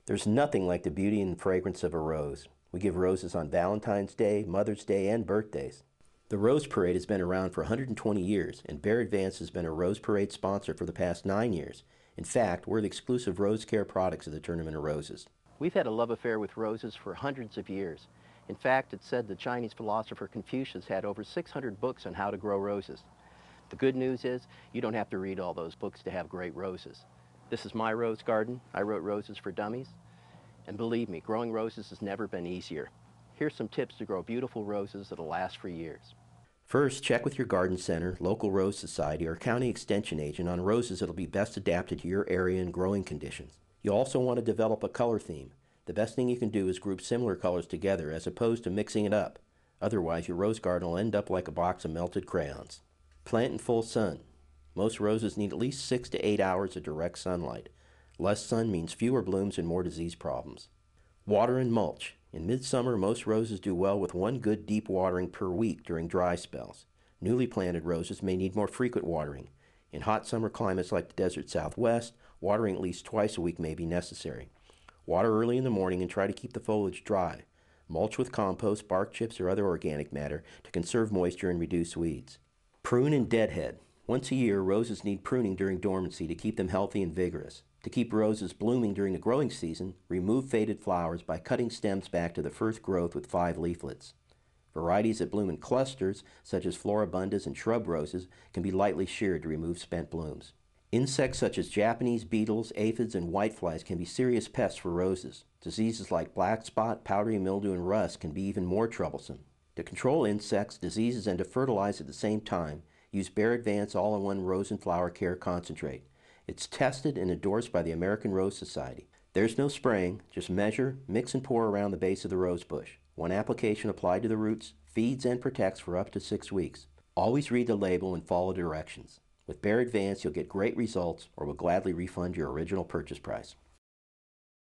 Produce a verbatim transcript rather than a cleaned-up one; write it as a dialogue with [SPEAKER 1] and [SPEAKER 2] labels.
[SPEAKER 1] There's nothing like the beauty and fragrance of a rose. We give roses on Valentine's Day, Mother's Day, and birthdays. The Rose Parade has been around for one hundred twenty years, and Behr Advance has been a Rose Parade sponsor for the past nine years. In fact, we're the exclusive Rose Care products of the Tournament of Roses. We've had a love affair with roses for hundreds of years. In fact, it's said the Chinese philosopher Confucius had over six hundred books on how to grow roses. The good news is you don't have to read all those books to have great roses. This is my rose garden. I wrote Roses for Dummies. And believe me, growing roses has never been easier. Here's some tips to grow beautiful roses that'll last for years. First, check with your garden center, local rose society, or county extension agent on roses that'll be best adapted to your area and growing conditions. You also want to develop a color theme. The best thing you can do is group similar colors together as opposed to mixing it up. Otherwise, your rose garden will end up like a box of melted crayons. Plant in full sun. Most roses need at least six to eight hours of direct sunlight. Less sun means fewer blooms and more disease problems. Water and mulch. In midsummer, most roses do well with one good deep watering per week during dry spells. Newly planted roses may need more frequent watering. In hot summer climates like the desert Southwest, watering at least twice a week may be necessary. Water early in the morning and try to keep the foliage dry. Mulch with compost, bark chips, or other organic matter to conserve moisture and reduce weeds. Prune and deadhead. Once a year, roses need pruning during dormancy to keep them healthy and vigorous. To keep roses blooming during the growing season, remove faded flowers by cutting stems back to the first growth with five leaflets. Varieties that bloom in clusters, such as floribundas and shrub roses, can be lightly sheared to remove spent blooms. Insects such as Japanese beetles, aphids, and whiteflies can be serious pests for roses. Diseases like black spot, powdery mildew, and rust can be even more troublesome. To control insects, diseases, and to fertilize at the same time, use Behr Advance All-in-One Rose and Flower Care Concentrate. It's tested and endorsed by the American Rose Society. There's no spraying, just measure, mix and pour around the base of the rose bush. One application applied to the roots, feeds and protects for up to six weeks. Always read the label and follow directions. With Behr Advance, you'll get great results or will gladly refund your original purchase price.